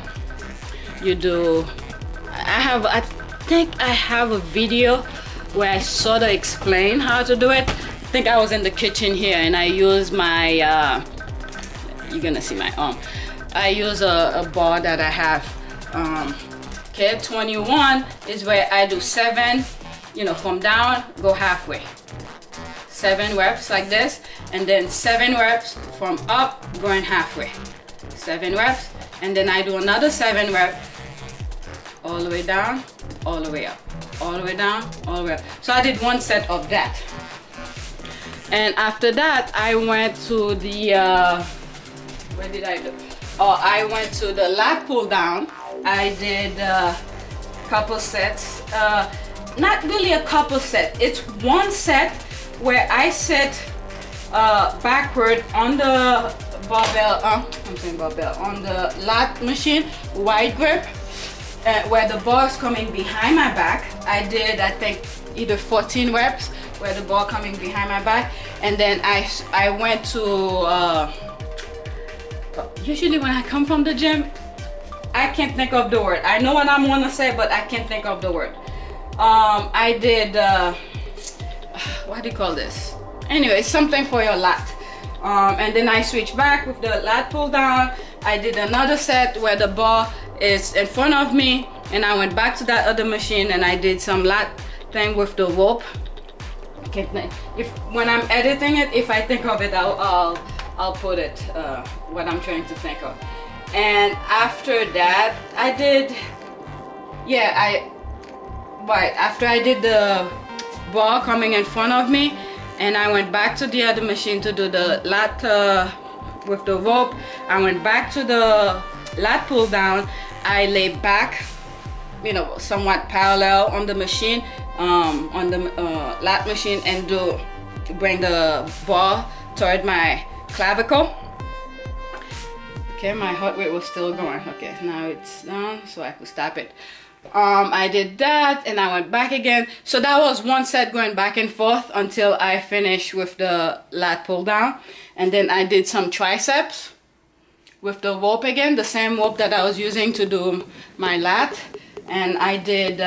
think I have a video where I sort of explain how to do it. I think I was in the kitchen here, and I use my you're gonna see my arm. I use a bar that I have. Okay, 21 is where I do 7, you know, from down, go halfway. 7 reps like this, and then 7 reps from up, going halfway. 7 reps, and then I do another 7 reps, all the way down, all the way up, all the way down, all the way up. So I did 1 set of that. And after that, I went to the, where did I do? Oh, I went to the lat pull down. I did a couple sets, not really a couple sets. It's 1 set where I sit backward on the barbell, on the lat machine, wide grip, where the bar is coming behind my back. I did, I think, either 14 reps where the bar coming behind my back, and then I went to, usually when I come from the gym, I can't think of the word. I know what I'm gonna say, but I can't think of the word. I did, what do you call this? Anyway, something for your lat. And then I switched back with the lat pull down. I did another set where the bar is in front of me, and I went back to that other machine and I did some lat thing with the rope. I can't think. When I'm editing it, if I think of it, I'll put it what I'm trying to think of. And after that, I did, after I did the bar coming in front of me, and I went back to the other machine to do the lat with the rope. I went back to the lat pull down. I lay back, you know, somewhat parallel on the machine, on the lat machine, and bring the bar toward my clavicle. Okay, my heart rate was still going. Okay, now it's down, so I could stop it. I did that, and I went back again. So that was 1 set going back and forth until I finished with the lat pull down. And then I did some triceps with the rope again, the same rope that I was using to do my lat. And I did,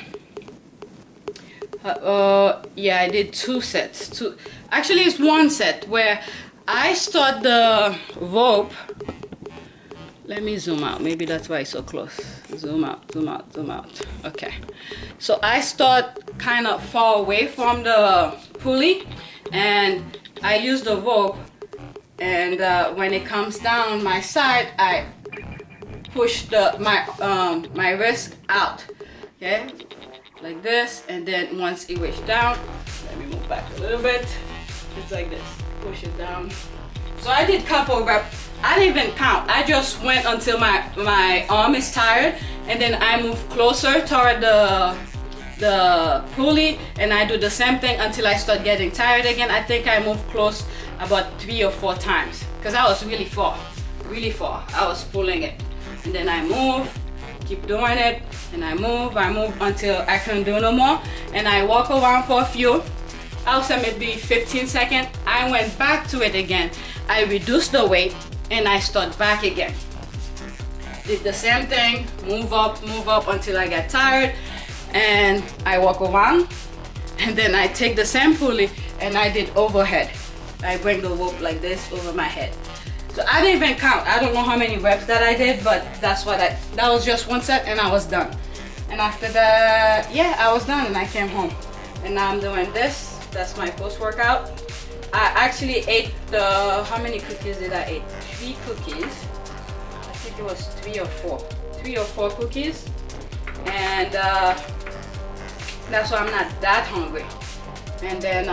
I did 2 sets. Actually, it's 1 set where I start the rope. Let me zoom out. Maybe that's why it's so close. Zoom out, zoom out, zoom out. Okay. So I start kind of far away from the pulley, and I use the rope, and when it comes down my side, I push my wrist out. Okay, like this, and then once it reaches down, let me move back a little bit. It's like this. Push it down. So I did couple reps. I didn't even count. I just went until my arm is tired, and then I move closer toward the pulley, and I do the same thing until I start getting tired again. I think I moved close about 3 or 4 times because I was really far. I was pulling it, and then I move, keep doing it, and I move until I can't do no more, and I walk around for a few. I'll say maybe 15 seconds. I went back to it again. I reduced the weight, and I start back again. Did the same thing, move up until I get tired, and I walk around, and then I take the same pulley and I did overhead. I bring the rope like this over my head. So I didn't even count. I don't know how many reps that I did, but that was just 1 set, and I was done. And after that, yeah, I was done, and I came home. And now I'm doing this. That's my post-workout. I actually ate how many cookies did I eat? 3 cookies. I think it was 3 or 4. 3 or 4 cookies. And that's why I'm not that hungry. And then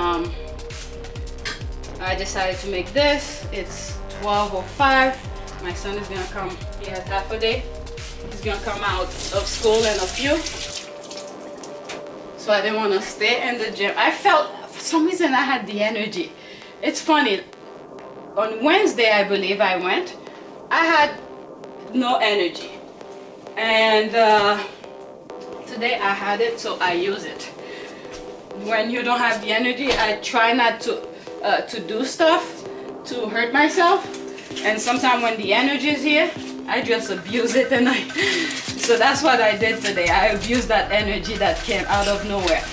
I decided to make this. It's 12:05. My son is gonna come. He has half a day. He's gonna come out of school in a few. so I didn't want to stay in the gym. I felt, for some reason, I had the energy. It's funny, on Wednesday, I believe I went, I had no energy. And today I had it, so I use it. When you don't have the energy, I try not to do stuff to hurt myself. And sometimes when the energy is here, I just abuse it, and so that's what I did today. I abused that energy that came out of nowhere.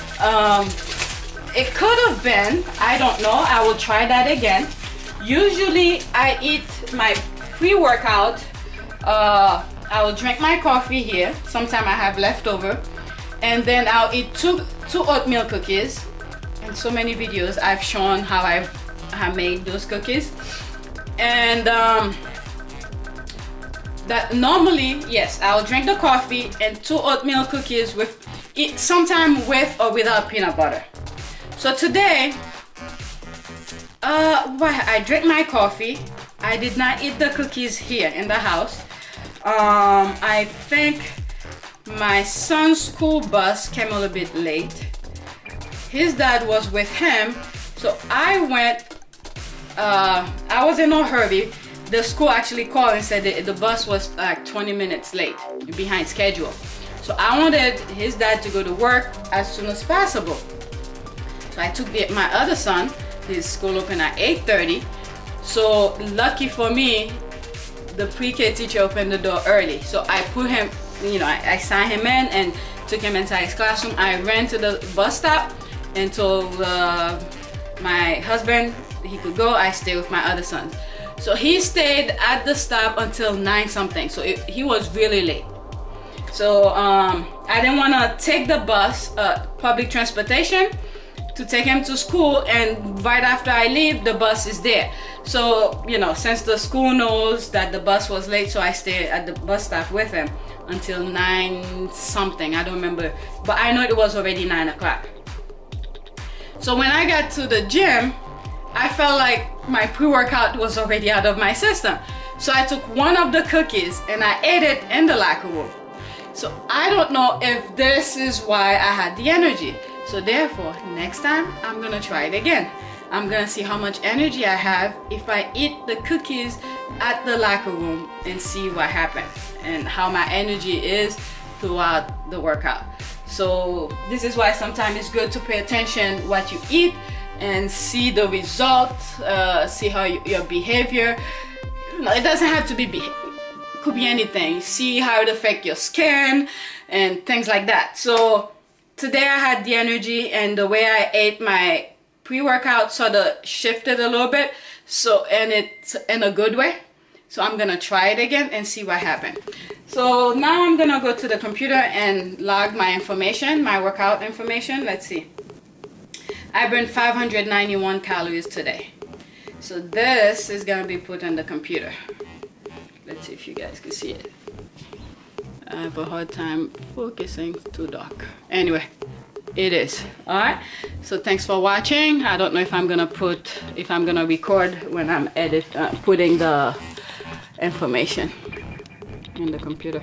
It could have been, I don't know, I will try that again. Usually I eat my pre-workout, I will drink my coffee here. Sometimes I have leftover, and then I'll eat two oatmeal cookies. In so many videos I've shown how I made those cookies. And that normally, yes, I'll drink the coffee and 2 oatmeal cookies with sometime with or without peanut butter. So today I drank my coffee. I did not eat the cookies here in the house. I think my son's school bus came a little bit late. His dad was with him, so I went. I was in a hurry. The school actually called and said the bus was like 20 minutes late, behind schedule. So I wanted his dad to go to work as soon as possible. So I took my other son. His school opened at 8:30. So lucky for me, the pre-K teacher opened the door early. So I put him, you know, I signed him in and took him inside his classroom. I ran to the bus stop and told my husband he could go. I stayed with my other sons. So he stayed at the stop until 9 something. So he was really late. So I didn't want to take the bus, public transportation, to take him to school, and right after I leave, the bus is there. So, you know, since the school knows that the bus was late, so I stayed at the bus stop with him until 9 something. I don't remember, but I know it was already 9 o'clock. So when I got to the gym, I felt like my pre-workout was already out of my system. So I took one of the cookies and I ate it in the locker room. So I don't know if this is why I had the energy. So therefore, next time I'm gonna try it again. I'm gonna see how much energy I have if I eat the cookies at the locker room and see what happens and how my energy is throughout the workout. So this is why sometimes it's good to pay attention what you eat and see the results, see how your behavior, it doesn't have to be behavior, it could be anything. See how it affects your skin and things like that. So today I had the energy, and the way I ate my pre-workout sort of shifted a little bit, so, and it's in a good way. So I'm gonna try it again and see what happened. So now I'm gonna go to the computer and log my information, my workout information. Let's see. I burned 591 calories today. So this is gonna be put on the computer. Let's see if you guys can see it. I have a hard time focusing, too dark. Anyway, it is. Alright, so thanks for watching. I don't know if I'm gonna record when I'm putting the information in the computer.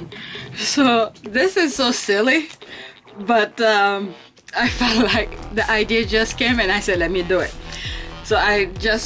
So this is so silly, but I felt like the idea just came and I said, let me do it. So I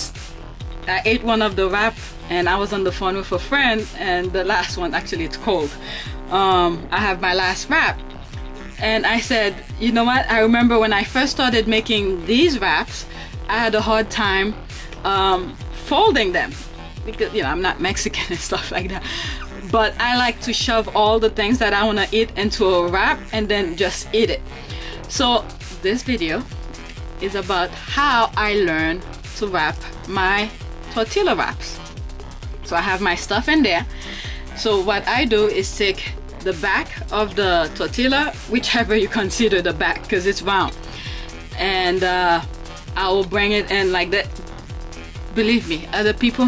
ate one of the wrap, and I was on the phone with a friend, and the last one, actually it's cold. I have my last wrap, and I said, you know what, I remember when I first started making these wraps, I had a hard time folding them, because, you know, I'm not Mexican and stuff like that, but I like to shove all the things that I want to eat into a wrap and then just eat it. So this video is about how I learned to wrap my tortilla wraps. So I have my stuff in there. So what I do is take the back of the tortilla, whichever you consider the back, because it's round, and I will bring it in like that. Believe me, other people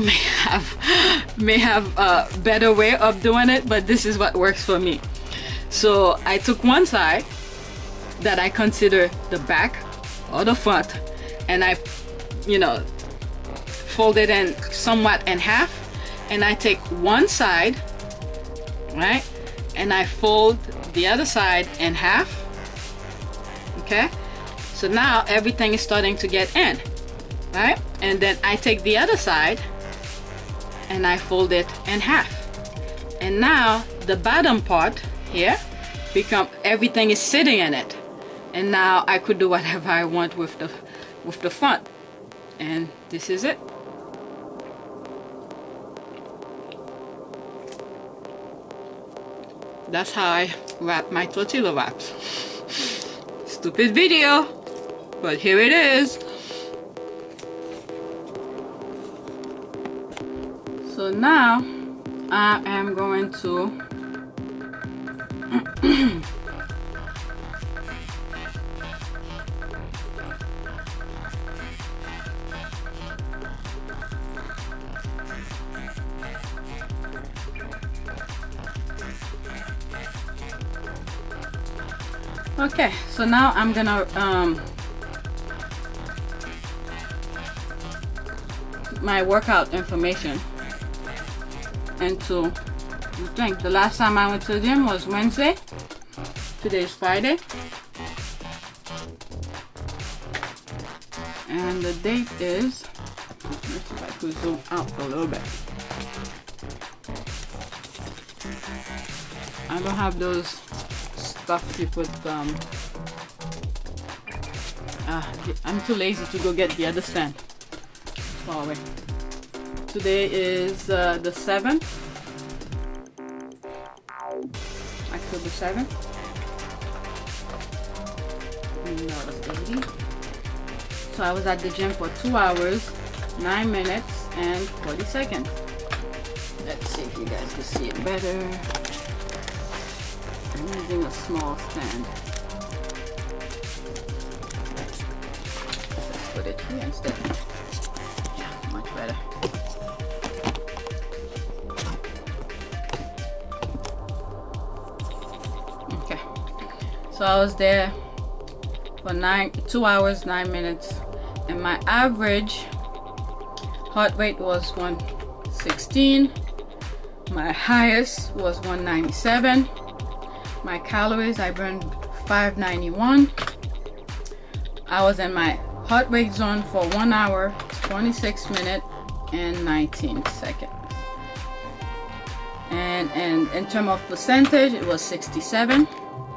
may have a better way of doing it, but this is what works for me. So I took one side that I consider the back or the front, and I, you know, fold it in somewhat in half, and I take one side, right, and I fold the other side in half, So now everything is starting to get in, right? And then I take the other side and I fold it in half. And now the bottom part here everything is sitting in it. And now I could do whatever I want with the front. And this is it. That's how I wrap my tortilla wraps. Stupid video, but here it is. So now I am going to okay, so now I'm gonna my workout information into the thing. The last time I went to the gym was Wednesday. Today is Friday. And the date is, let's see if I could zoom out a little bit. I don't have those stuff you put, I'm too lazy to go get the other stand. Far away. Today is the 7th. October 7th. So I was at the gym for 2 hours, 9 minutes, and 40 seconds. Let's see if you guys can see it better. I'm using a small stand. Let's put it here instead. Yeah, much better. Okay. So I was there for 2 hours, 9 minutes, and my average heart rate was 116. My highest was 197. My calories, I burned 591. I was in my heart rate zone for 1 hour, 26 minutes, and 19 seconds. And in terms of percentage, it was 67.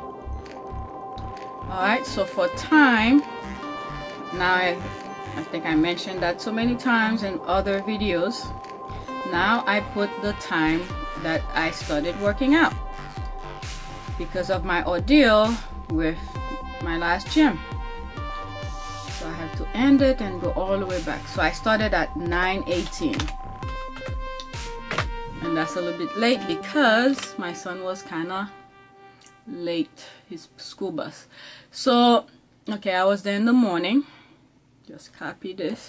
Alright, so for time, now I think I mentioned that so many times in other videos. Now I put the time that I started working out because of my ordeal with my last gym. So I have to end it and go all the way back. So I started at 9:18. And that's a little bit late because my son was kind of late, his school bus. So, okay, I was there in the morning. Just copy this.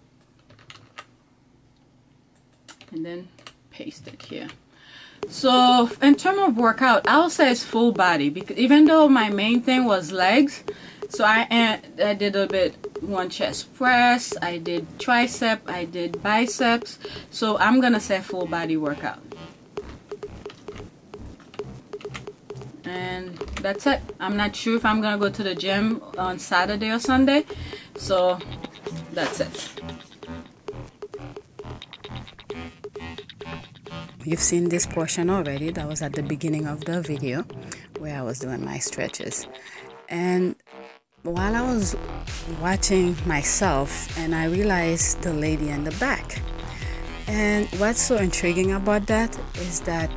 And then paste it here. So, in terms of workout, I'll say it's full body. Because even though my main thing was legs, so I did a bit one chest press, I did tricep, I did biceps. So I'm gonna say full body workout. And that's it. I'm not sure if I'm gonna go to the gym on Saturday or Sunday. So that's it. You've seen this portion already. That was at the beginning of the video where I was doing my stretches. And while I was watching myself, and I realized the lady in the back. And what's so intriguing about that is that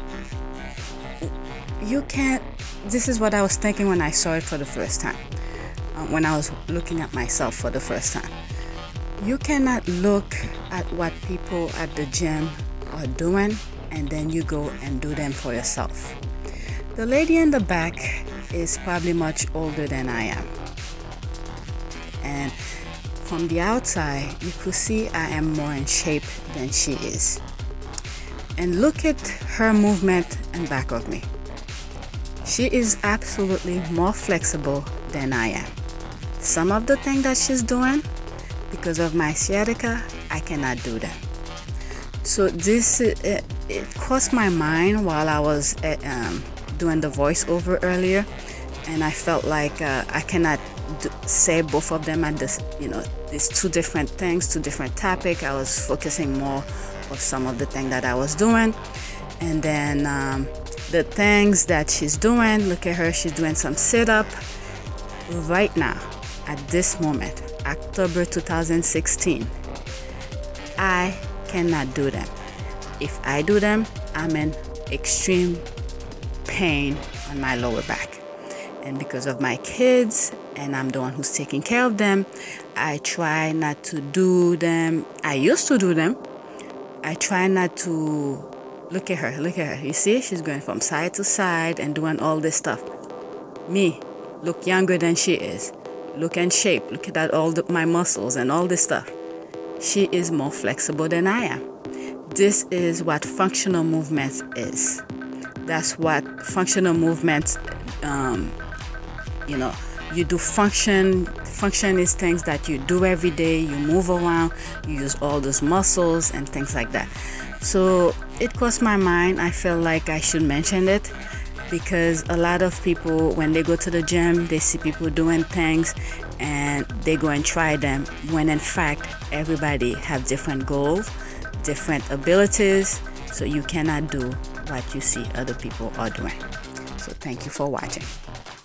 you can't, this is what I was thinking when I saw it for the first time, when I was looking at myself for the first time. You cannot look at what people at the gym are doing and then you go and do them for yourself. The lady in the back is probably much older than I am. And from the outside, you could see I am more in shape than she is. And look at her movement in back of me. She is absolutely more flexible than I am. Some of the things that she's doing, because of my sciatica, I cannot do them. So this, it crossed my mind while I was doing the voiceover earlier, and I felt like I cannot say both of them at this, these two different things, two different topics. I was focusing more of some of the things that I was doing. And then the things that she's doing, look at her, she's doing some sit-up right now at this moment, October 2016. I cannot do them. If I do them, I'm in extreme pain on my lower back. And because of my kids, and I'm the one who's taking care of them, I try not to do them. I used to do them. I try not to. Look at her. You see, she's going from side to side and doing all this stuff. Me, look younger than she is. Look in shape. Look at all my muscles and all this stuff. She is more flexible than I am. This is what functional movement is. That's what functional movements, you do function. Function is things that you do every day. You move around, you use all those muscles and things like that. So it crossed my mind. I feel like I should mention it because a lot of people, when they go to the gym, they see people doing things and they go and try them, when in fact everybody have different goals, different abilities, so you cannot do what you see other people are doing. So thank you for watching.